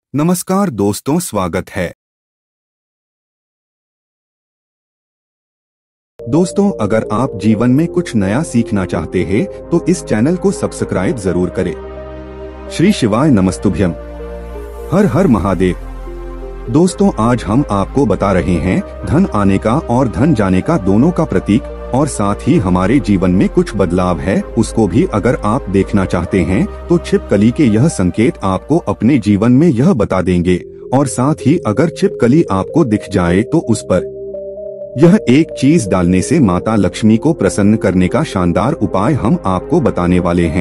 नमस्कार दोस्तों, स्वागत है। दोस्तों, अगर आप जीवन में कुछ नया सीखना चाहते हैं तो इस चैनल को सब्सक्राइब जरूर करें। श्री शिवाय नमस्तुभ्यम। हर हर महादेव। दोस्तों, आज हम आपको बता रहे हैं धन आने का और धन जाने का दोनों का प्रतीक, और साथ ही हमारे जीवन में कुछ बदलाव है उसको भी अगर आप देखना चाहते हैं तो छिपकली के यह संकेत आपको अपने जीवन में यह बता देंगे। और साथ ही अगर छिपकली आपको दिख जाए तो उस पर यह एक चीज डालने से माता लक्ष्मी को प्रसन्न करने का शानदार उपाय हम आपको बताने वाले हैं।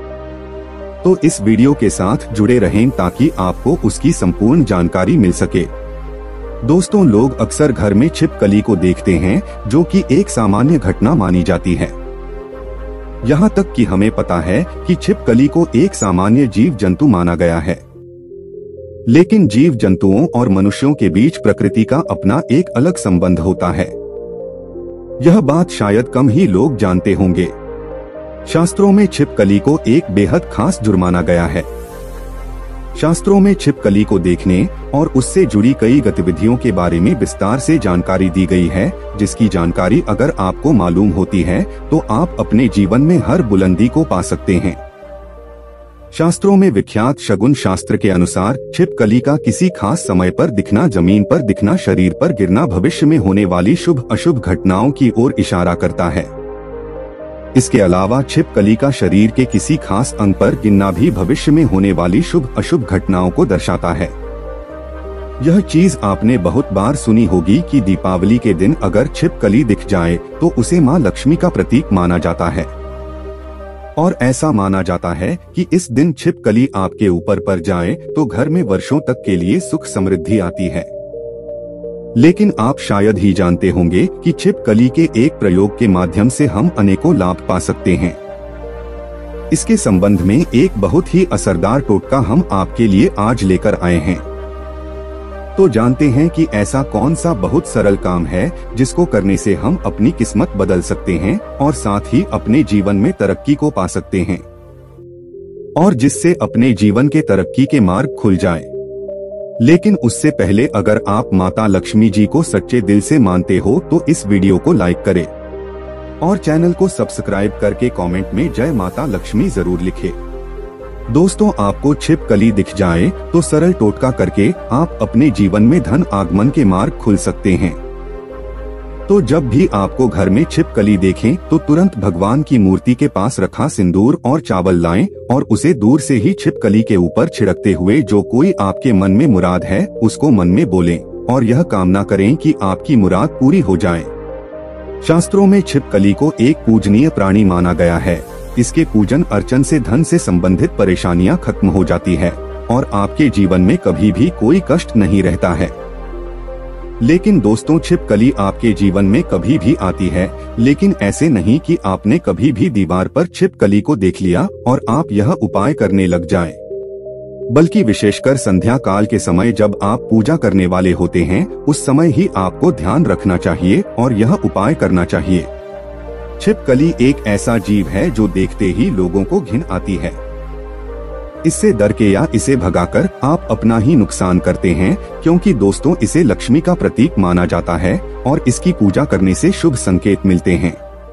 तो इस वीडियो के साथ जुड़े रहें ताकि आपको उसकी संपूर्ण जानकारी मिल सके। दोस्तों, लोग अक्सर घर में छिपकली को देखते हैं जो कि एक सामान्य घटना मानी जाती है। यहाँ तक कि हमें पता है कि छिपकली को एक सामान्य जीव जंतु माना गया है। लेकिन जीव जंतुओं और मनुष्यों के बीच प्रकृति का अपना एक अलग संबंध होता है। यह बात शायद कम ही लोग जानते होंगे। शास्त्रों में छिपकली को एक बेहद खास जुर्म माना गया है। शास्त्रों में छिपकली को देखने और उससे जुड़ी कई गतिविधियों के बारे में विस्तार से जानकारी दी गई है, जिसकी जानकारी अगर आपको मालूम होती है तो आप अपने जीवन में हर बुलंदी को पा सकते हैं। शास्त्रों में विख्यात शगुन शास्त्र के अनुसार छिपकली का किसी खास समय पर दिखना, जमीन पर दिखना, शरीर पर गिरना भविष्य में होने वाली शुभ अशुभ घटनाओं की ओर इशारा करता है। इसके अलावा छिपकली का शरीर के किसी खास अंग पर गिरना भी भविष्य में होने वाली शुभ अशुभ घटनाओं को दर्शाता है। यह चीज आपने बहुत बार सुनी होगी कि दीपावली के दिन अगर छिपकली दिख जाए तो उसे मां लक्ष्मी का प्रतीक माना जाता है। और ऐसा माना जाता है कि इस दिन छिपकली आपके ऊपर पड़ जाए तो घर में वर्षों तक के लिए सुख समृद्धि आती है। लेकिन आप शायद ही जानते होंगे कि छिपकली के एक प्रयोग के माध्यम से हम अनेकों लाभ पा सकते हैं। इसके संबंध में एक बहुत ही असरदार टोटका हम आपके लिए आज लेकर आए हैं। तो जानते हैं कि ऐसा कौन सा बहुत सरल काम है जिसको करने से हम अपनी किस्मत बदल सकते हैं और साथ ही अपने जीवन में तरक्की को पा सकते हैं, और जिससे अपने जीवन के तरक्की के मार्ग खुल जाए। लेकिन उससे पहले अगर आप माता लक्ष्मी जी को सच्चे दिल से मानते हो तो इस वीडियो को लाइक करें और चैनल को सब्सक्राइब करके कमेंट में जय माता लक्ष्मी जरूर लिखें। दोस्तों, आपको छिपकली दिख जाए तो सरल टोटका करके आप अपने जीवन में धन आगमन के मार्ग खुल सकते हैं। तो जब भी आपको घर में छिपकली देखें तो तुरंत भगवान की मूर्ति के पास रखा सिंदूर और चावल लाएं और उसे दूर से ही छिपकली के ऊपर छिड़कते हुए जो कोई आपके मन में मुराद है उसको मन में बोलें और यह कामना करें कि आपकी मुराद पूरी हो जाए। शास्त्रों में छिपकली को एक पूजनीय प्राणी माना गया है। इसके पूजन अर्चन से धन से संबंधित परेशानियां खत्म हो जाती है और आपके जीवन में कभी भी कोई कष्ट नहीं रहता है। लेकिन दोस्तों, छिपकली आपके जीवन में कभी भी आती है, लेकिन ऐसे नहीं कि आपने कभी भी दीवार पर छिपकली को देख लिया और आप यह उपाय करने लग जाएं। बल्कि विशेषकर संध्या काल के समय जब आप पूजा करने वाले होते हैं उस समय ही आपको ध्यान रखना चाहिए और यह उपाय करना चाहिए। छिपकली एक ऐसा जीव है जो देखते ही लोगों को घिन आती है। इससे डर के या इसे भगाकर आप अपना ही नुकसान करते हैं, क्योंकि दोस्तों इसे लक्ष्मी का प्रतीक माना जाता है और इसकी पूजा करने से शुभ संकेत मिलते हैं।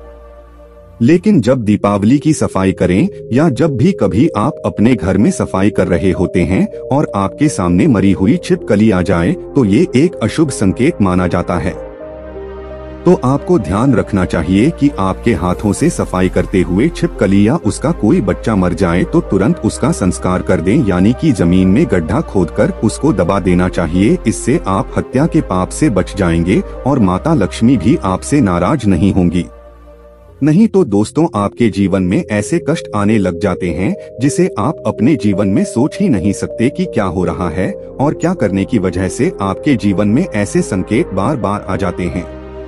लेकिन जब दीपावली की सफाई करें या जब भी कभी आप अपने घर में सफाई कर रहे होते हैं और आपके सामने मरी हुई छिपकली आ जाए तो ये एक अशुभ संकेत माना जाता है। तो आपको ध्यान रखना चाहिए कि आपके हाथों से सफाई करते हुए छिपकली या उसका कोई बच्चा मर जाए तो तुरंत उसका संस्कार कर दें, यानी कि जमीन में गड्ढा खोदकर उसको दबा देना चाहिए। इससे आप हत्या के पाप से बच जाएंगे और माता लक्ष्मी भी आपसे नाराज नहीं होंगी। नहीं तो दोस्तों, आपके जीवन में ऐसे कष्ट आने लग जाते हैं जिसे आप अपने जीवन में सोच ही नहीं सकते कि क्या हो रहा है और क्या करने की वजह से आपके जीवन में ऐसे संकेत बार बार आ जाते हैं।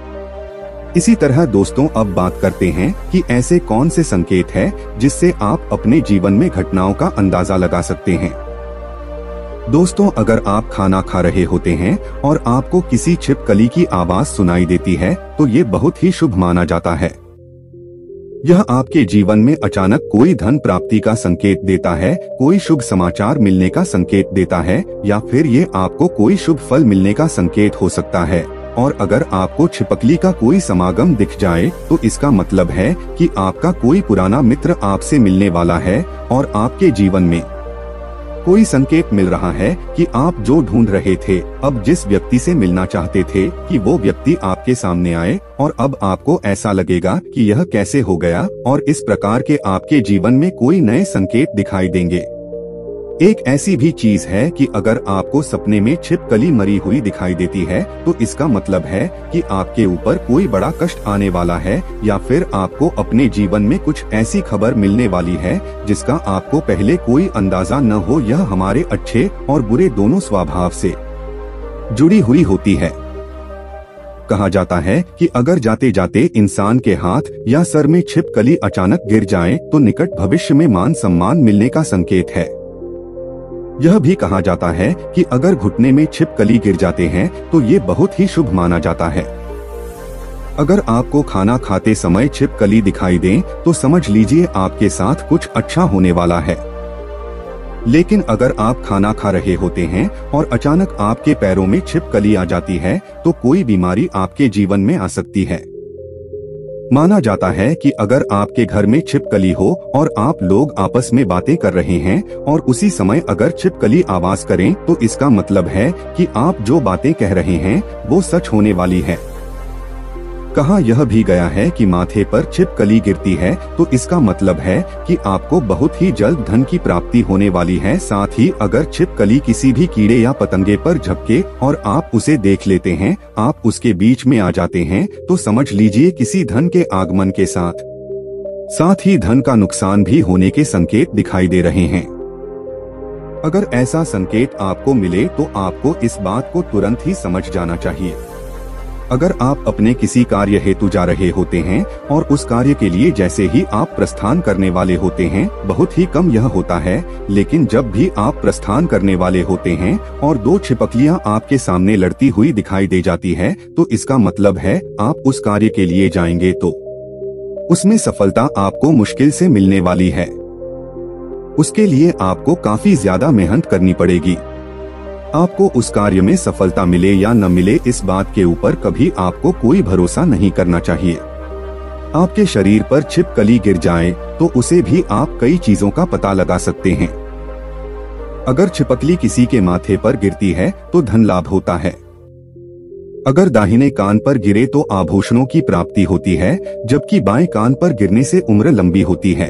इसी तरह दोस्तों, अब बात करते हैं कि ऐसे कौन से संकेत हैं जिससे आप अपने जीवन में घटनाओं का अंदाजा लगा सकते हैं। दोस्तों, अगर आप खाना खा रहे होते हैं और आपको किसी छिपकली की आवाज सुनाई देती है तो ये बहुत ही शुभ माना जाता है। यह आपके जीवन में अचानक कोई धन प्राप्ति का संकेत देता है, कोई शुभ समाचार मिलने का संकेत देता है, या फिर ये आपको कोई शुभ फल मिलने का संकेत हो सकता है। और अगर आपको छिपकली का कोई समागम दिख जाए तो इसका मतलब है कि आपका कोई पुराना मित्र आपसे मिलने वाला है और आपके जीवन में कोई संकेत मिल रहा है कि आप जो ढूंढ रहे थे, अब जिस व्यक्ति से मिलना चाहते थे, कि वो व्यक्ति आपके सामने आए, और अब आपको ऐसा लगेगा कि यह कैसे हो गया, और इस प्रकार के आपके जीवन में कोई नए संकेत दिखाई देंगे। एक ऐसी भी चीज है कि अगर आपको सपने में छिपकली मरी हुई दिखाई देती है तो इसका मतलब है कि आपके ऊपर कोई बड़ा कष्ट आने वाला है, या फिर आपको अपने जीवन में कुछ ऐसी खबर मिलने वाली है जिसका आपको पहले कोई अंदाजा न हो। यह हमारे अच्छे और बुरे दोनों स्वभाव से जुड़ी हुई होती है। कहा जाता है कि अगर जाते जाते इंसान के हाथ या सर में छिपकली अचानक गिर जाए तो निकट भविष्य में मान सम्मान मिलने का संकेत है। यह भी कहा जाता है कि अगर घुटने में छिपकली गिर जाते हैं तो ये बहुत ही शुभ माना जाता है। अगर आपको खाना खाते समय छिपकली दिखाई दे तो समझ लीजिए आपके साथ कुछ अच्छा होने वाला है। लेकिन अगर आप खाना खा रहे होते हैं और अचानक आपके पैरों में छिपकली आ जाती है तो कोई बीमारी आपके जीवन में आ सकती है। माना जाता है कि अगर आपके घर में छिपकली हो और आप लोग आपस में बातें कर रहे हैं और उसी समय अगर छिपकली आवाज करें तो इसका मतलब है कि आप जो बातें कह रहे हैं वो सच होने वाली है। कहा यह भी गया है कि माथे पर छिपकली गिरती है तो इसका मतलब है कि आपको बहुत ही जल्द धन की प्राप्ति होने वाली है। साथ ही अगर छिपकली किसी भी कीड़े या पतंगे पर झपके और आप उसे देख लेते हैं, आप उसके बीच में आ जाते हैं, तो समझ लीजिए किसी धन के आगमन के साथ ही धन का नुकसान भी होने के संकेत दिखाई दे रहे हैं। अगर ऐसा संकेत आपको मिले तो आपको इस बात को तुरंत ही समझ जाना चाहिए। अगर आप अपने किसी कार्य हेतु जा रहे होते हैं और उस कार्य के लिए जैसे ही आप प्रस्थान करने वाले होते हैं, बहुत ही कम यह होता है, लेकिन जब भी आप प्रस्थान करने वाले होते हैं और दो छिपकलियां आपके सामने लड़ती हुई दिखाई दे जाती है तो इसका मतलब है आप उस कार्य के लिए जाएंगे तो उसमें सफलता आपको मुश्किल से मिलने वाली है। उसके लिए आपको काफी ज्यादा मेहनत करनी पड़ेगी। आपको उस कार्य में सफलता मिले या न मिले इस बात के ऊपर कभी आपको कोई भरोसा नहीं करना चाहिए। आपके शरीर पर छिपकली गिर जाए तो उसे भी आप कई चीजों का पता लगा सकते हैं। अगर छिपकली किसी के माथे पर गिरती है तो धन लाभ होता है। अगर दाहिने कान पर गिरे तो आभूषणों की प्राप्ति होती है, जबकि बाएं कान पर गिरने से उम्र लंबी होती है।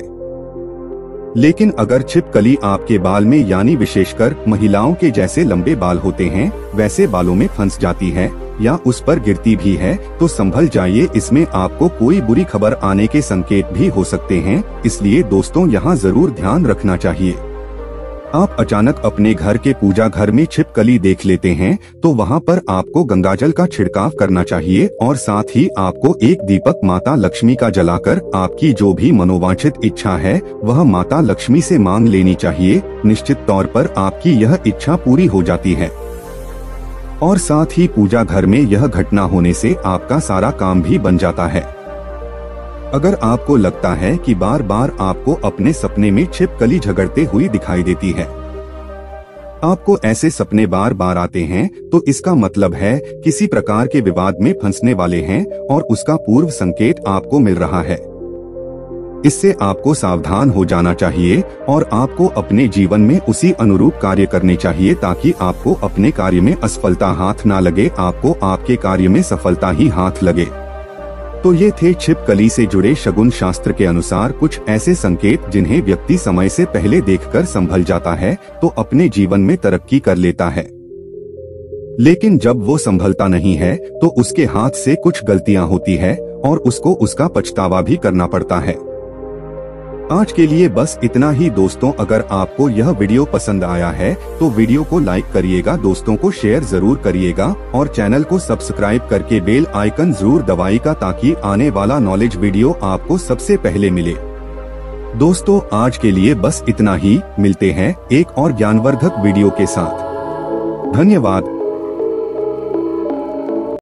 लेकिन अगर छिपकली आपके बाल में यानी विशेषकर महिलाओं के जैसे लंबे बाल होते हैं वैसे बालों में फंस जाती है या उस पर गिरती भी है तो संभल जाइए, इसमें आपको कोई बुरी खबर आने के संकेत भी हो सकते हैं। इसलिए दोस्तों यहाँ जरूर ध्यान रखना चाहिए। आप अचानक अपने घर के पूजा घर में छिपकली देख लेते हैं तो वहाँ पर आपको गंगाजल का छिड़काव करना चाहिए और साथ ही आपको एक दीपक माता लक्ष्मी का जलाकर आपकी जो भी मनोवांछित इच्छा है वह माता लक्ष्मी से मांग लेनी चाहिए। निश्चित तौर पर आपकी यह इच्छा पूरी हो जाती है और साथ ही पूजा घर में यह घटना होने से आपका सारा काम भी बन जाता है। अगर आपको लगता है कि बार बार आपको अपने सपने में छिपकली झगड़ते हुई दिखाई देती है, आपको ऐसे सपने बार बार आते हैं तो इसका मतलब है किसी प्रकार के विवाद में फंसने वाले हैं और उसका पूर्व संकेत आपको मिल रहा है। इससे आपको सावधान हो जाना चाहिए और आपको अपने जीवन में उसी अनुरूप कार्य करने चाहिए ताकि आपको अपने कार्य में असफलता हाथ ना लगे, आपको आपके कार्य में सफलता ही हाथ लगे। तो ये थे छिपकली से जुड़े शगुन शास्त्र के अनुसार कुछ ऐसे संकेत जिन्हें व्यक्ति समय से पहले देखकर संभल जाता है तो अपने जीवन में तरक्की कर लेता है। लेकिन जब वो संभलता नहीं है तो उसके हाथ से कुछ गलतियां होती है और उसको उसका पछतावा भी करना पड़ता है। आज के लिए बस इतना ही दोस्तों। अगर आपको यह वीडियो पसंद आया है तो वीडियो को लाइक करिएगा, दोस्तों को शेयर जरूर करिएगा और चैनल को सब्सक्राइब करके बेल आइकन जरूर दबाइएगा ताकि आने वाला नॉलेज वीडियो आपको सबसे पहले मिले। दोस्तों आज के लिए बस इतना ही, मिलते हैं एक और ज्ञानवर्धक वीडियो के साथ। धन्यवाद।